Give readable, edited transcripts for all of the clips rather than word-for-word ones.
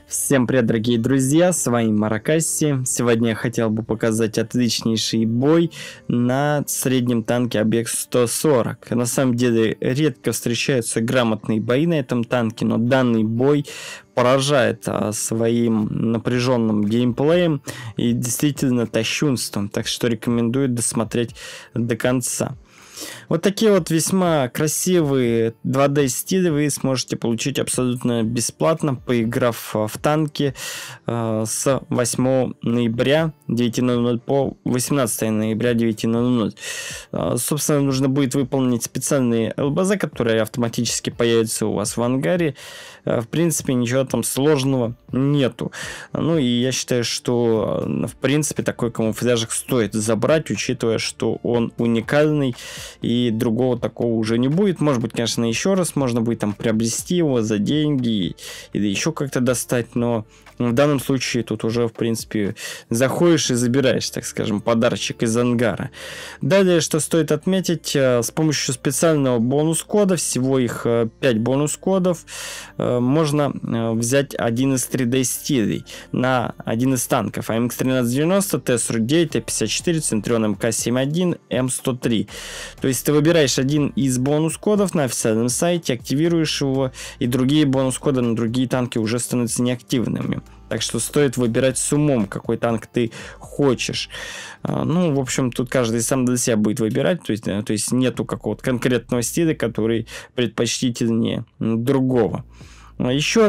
Всем привет, дорогие друзья, с вами Маракасси. Сегодня я хотел бы показать отличнейший бой на среднем танке Объект-140. На самом деле редко встречаются грамотные бои на этом танке, но данный бой поражает своим напряженным геймплеем и действительно тащунством, так что рекомендую досмотреть до конца. Вот такие вот весьма красивые 2D стили вы сможете получить абсолютно бесплатно, поиграв в танки с 8 ноября 9:00 по 18 ноября 9:00. Собственно, нужно будет выполнить специальные ЛБЗ, которые автоматически появятся у вас в ангаре. В принципе, ничего там сложного нету. Ну и я считаю, что в принципе такой камуфляжик стоит забрать, учитывая, что он уникальный и другого такого уже не будет. Может быть, конечно, еще раз можно будет там приобрести его за деньги или еще как-то достать, но в данном случае тут уже, в принципе, заходишь и забираешь, так скажем, подарочек из ангара. Далее, что стоит отметить, с помощью специального бонус-кода, всего их 5 бонус-кодов, можно взять один из 3D стилей на один из танков AMX-1390, Т-49, Т-54, Центурион МК-71, М103. То есть ты выбираешь один из бонус-кодов на официальном сайте, активируешь его, и другие бонус-коды на другие танки уже становятся неактивными. Так что стоит выбирать с умом, какой танк ты хочешь. Ну, в общем, тут каждый сам для себя будет выбирать. То есть нету какого-то конкретного стиля, который предпочтительнее другого. Еще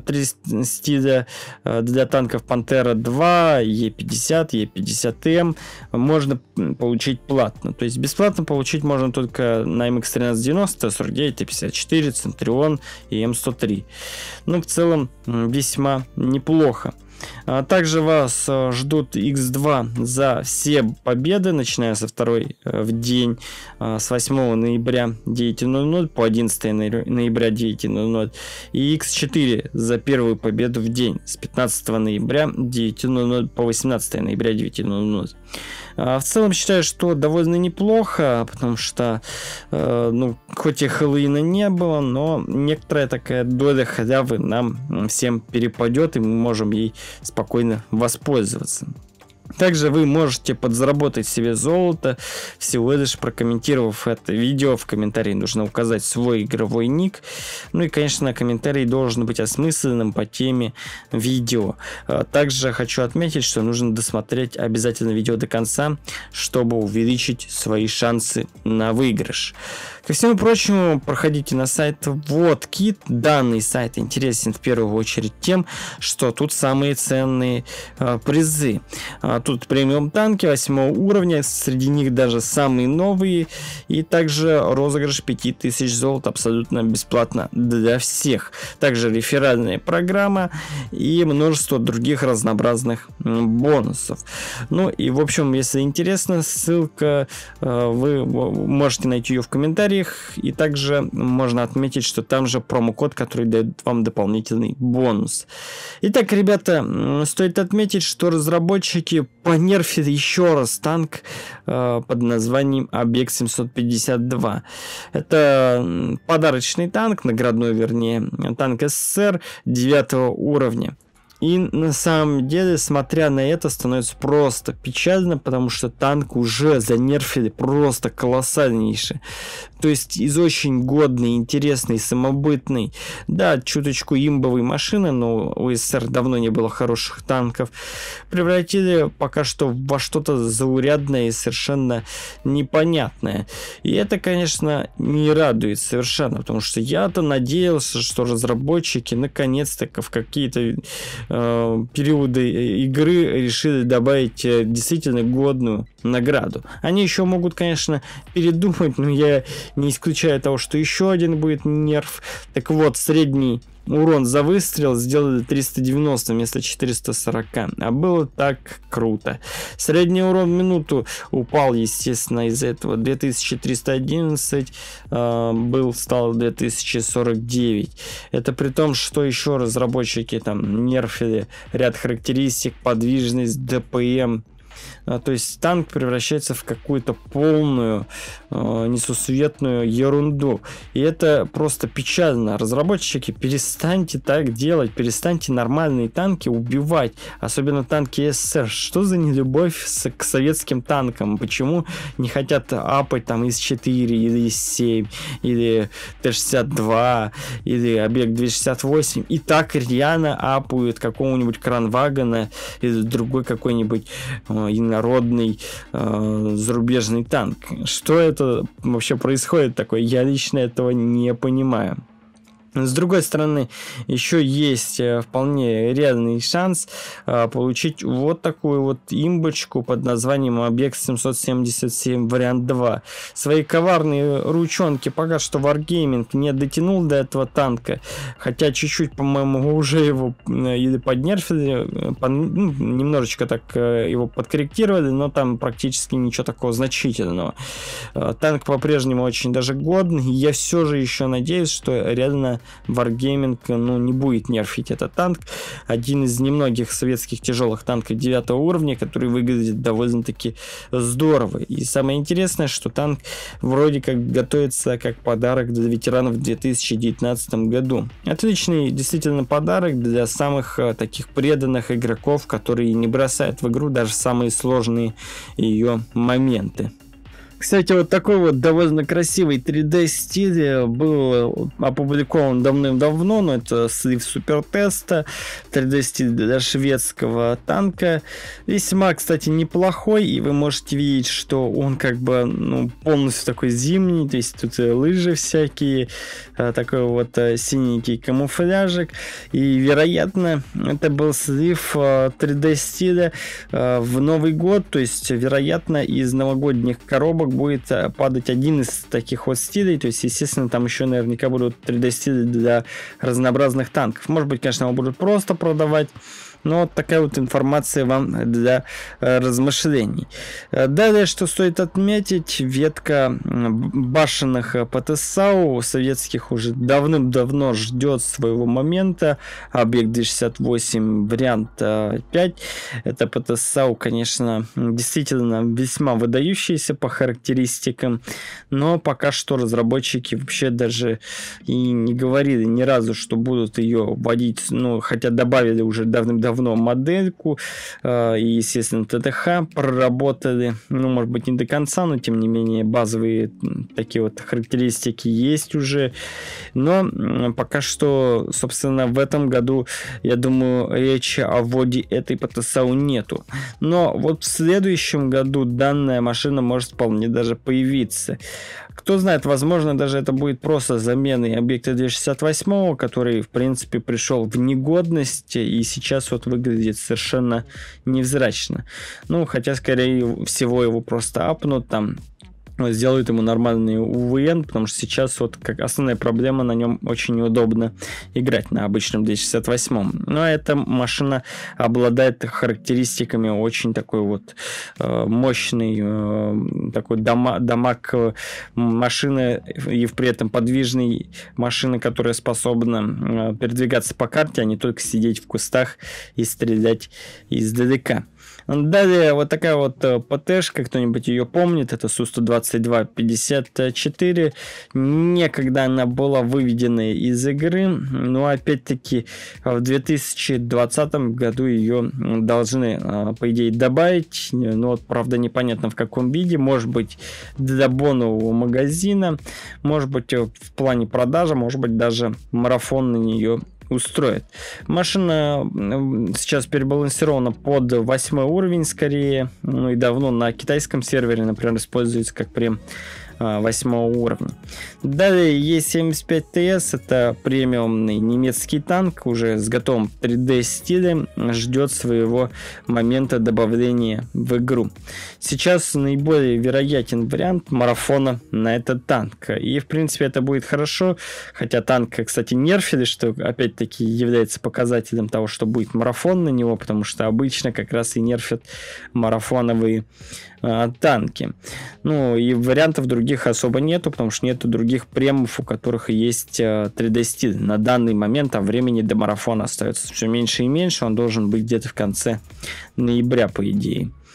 3 стиля для танков Пантера 2, Е50, Е50М можно получить платно. То есть бесплатно получить можно только на MX-1390, Т-49, Т-54, Центурион и М103. Ну, в целом, весьма неплохо. Также вас ждут X2 за все победы, начиная со 2 в день, с 8 ноября 9:00 по 11 ноября 9:00, и X4 за первую победу в день с 15 ноября 9:00 по 18 ноября 9:00. В целом считаю, что довольно неплохо, потому что, ну, хоть и Хэллоуина не было, но некоторая такая доля халявы нам всем перепадет, и мы можем ей спокойно воспользоваться. Также вы можете подзаработать себе золото, всего лишь прокомментировав это видео. В комментарии нужно указать свой игровой ник. Ну и, конечно, комментарий должен быть осмысленным по теме видео. Также хочу отметить, что нужно досмотреть обязательно видео до конца, чтобы увеличить свои шансы на выигрыш. Ко всему прочему, проходите на сайт WotKit. Данный сайт интересен в первую очередь тем, что тут самые ценные призы. Тут премиум танки 8 уровня, среди них даже самые новые, и также розыгрыш 5000 золота абсолютно бесплатно для всех. Также реферальная программа и множество других разнообразных бонусов. Ну и в общем, если интересно, ссылка, вы можете найти ее в комментариях, и также можно отметить, что там же промокод, который дает вам дополнительный бонус. Итак, ребята, стоит отметить, что разработчики понерфили еще раз танк под названием Объект-752. Это подарочный танк, наградной, вернее, танк СССР 9 уровня. И на самом деле, смотря на это, становится просто печально, потому что танк уже занерфили просто колоссальнейше. То есть из очень годной, интересной, самобытной, да, чуточку имбовой машины, но у СССР давно не было хороших танков, превратили пока что во что-то заурядное и совершенно непонятное. И это, конечно, не радует совершенно, потому что я-то надеялся, что разработчики наконец-то в какие-то периоды игры решили добавить действительно годную награду. Они еще могут, конечно, передумать, но я не исключаю того, что еще один будет нерф. Так вот, средний урон за выстрел сделали 390 вместо 440, а было так круто. Средний урон в минуту упал, естественно, из-за этого 2311 стал 2049. Это при том, что еще разработчики там нерфили ряд характеристик, подвижность, ДПМ То есть танк превращается в какую-то полную несусветную ерунду. И это просто печально. Разработчики, перестаньте так делать, перестаньте нормальные танки убивать, особенно танки СССР. Что за нелюбовь к советским танкам? Почему не хотят апать там ИС-4 или ИС-7 или Т-62 или Объект-268 и так рьяно апают какого-нибудь Кранвагена или другой какой-нибудь инородный зарубежный танк? Что это вообще происходит такое? Я лично этого не понимаю. С другой стороны, еще есть вполне реальный шанс получить вот такую вот имбочку под названием Объект 777 вариант 2. Свои коварные ручонки пока что Wargaming не дотянул до этого танка, хотя чуть-чуть, по-моему, уже его или поднерфили, немножечко так его подкорректировали, но там практически ничего такого значительного. Танк по-прежнему очень даже годный, и я все же еще надеюсь, что реально Wargaming не будет нерфить этот танк. Один из немногих советских тяжелых танков 9 уровня, который выглядит довольно-таки здорово. И самое интересное, что танк вроде как готовится как подарок для ветеранов в 2019 году. Отличный действительно подарок для самых таких преданных игроков, которые не бросают в игру даже самые сложные ее моменты. Кстати, вот такой вот довольно красивый 3D стиль был опубликован давным-давно, но это слив супертеста, 3D стиль для шведского танка. Весьма, кстати, неплохой, и вы можете видеть, что он как бы полностью такой зимний, то есть тут лыжи всякие, такой вот синенький камуфляжик, и, вероятно, это был слив 3D стиля в Новый год, то есть, вероятно, из новогодних коробок будет падать один из таких вот стилей, то есть, естественно, там еще наверняка будут 3D стили для разнообразных танков. Может быть, конечно, его будут просто продавать, но вот такая вот информация вам для размышлений. Далее, что стоит отметить, ветка башенных ПТСАУ советских уже давным-давно ждет своего момента. Объект 268 вариант 5. Это ПТСАУ, конечно, действительно весьма выдающийся по характеристикам, но пока что разработчики вообще даже и не говорили ни разу, что будут ее вводить, хотя добавили уже давным-давно модельку и, естественно, ТТХ проработали, может быть, не до конца, но тем не менее базовые такие вот характеристики есть уже, но пока что, собственно, в этом году, я думаю, речи о вводе этой ПТСАУ нету, но вот в следующем году данная машина может вполне даже появиться. Кто знает, возможно, даже это будет просто заменой объекта 268, который, в принципе, пришел в негодность и сейчас вот выглядит совершенно невзрачно. Хотя, скорее всего, его просто апнут там, сделают ему нормальный УВН, потому что сейчас вот как основная проблема, на нем очень неудобно играть на обычном 268. Но эта машина обладает характеристиками очень такой вот мощный такой дамаг машины и при этом подвижной машины, которая способна передвигаться по карте, а не только сидеть в кустах и стрелять издалека. Далее вот такая вот ПТшка, кто-нибудь ее помнит, это Су-122-54. Некогда она была выведена из игры, но опять-таки в 2020 году ее должны, по идее, добавить, но вот, правда, непонятно в каком виде, может быть, для бонового магазина, может быть, в плане продажи, может быть, даже марафон на нее устроит. Машина сейчас перебалансирована под 8 уровень скорее, и давно на китайском сервере, например, используется как прям 8 уровня. Далее Е75ТС, это премиумный немецкий танк, уже с готовым 3D стилем, ждет своего момента добавления в игру. Сейчас наиболее вероятен вариант марафона на этот танк, и в принципе это будет хорошо, хотя танк, кстати, нерфили, что опять-таки является показателем того, что будет марафон на него, потому что обычно как раз и нерфят марафоновые танки. И вариантов других особо нету, потому что нету других премов, у которых есть 3D стиль. На данный момент времени до марафона остается все меньше и меньше, он должен быть где-то в конце ноября, по идее.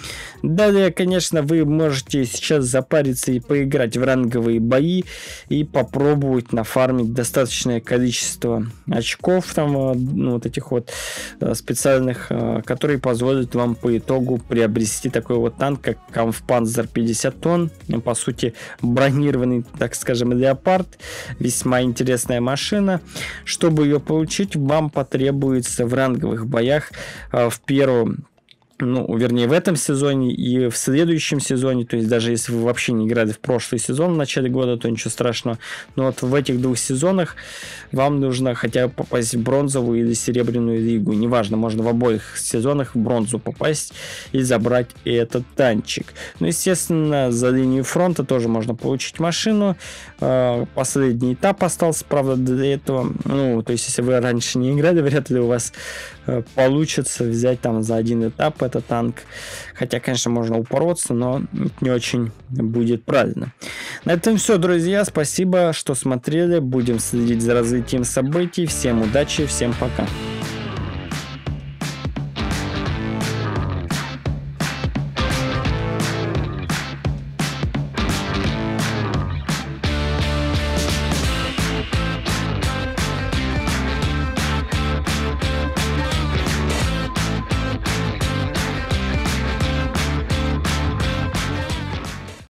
Далее, конечно, вы можете сейчас запариться и поиграть в ранговые бои и попробовать нафармить достаточное количество очков, там, ну, вот этих вот специальных, которые позволят вам по итогу приобрести такой вот танк, как Kampfpanzer 50 тонн. По сути, бронированный, так скажем, леопард. Весьма интересная машина. Чтобы ее получить, вам потребуется в ранговых боях в первом, ну, вернее, в этом сезоне и в следующем сезоне, то есть даже если вы вообще не играли в прошлый сезон в начале года, то ничего страшного, но вот в этих 2 сезонах вам нужно хотя бы попасть в бронзовую или серебряную лигу, неважно, можно в обоих сезонах в бронзу попасть и забрать этот танчик. Ну, естественно, за линию фронта тоже можно получить машину, последний этап остался, правда, для этого, ну, то есть если вы раньше не играли, вряд ли у вас получится взять там за один этап этот танк. Хотя, конечно, можно упороться, но не очень будет правильно. На этом все, друзья. Спасибо, что смотрели. Будем следить за развитием событий. Всем удачи, всем пока.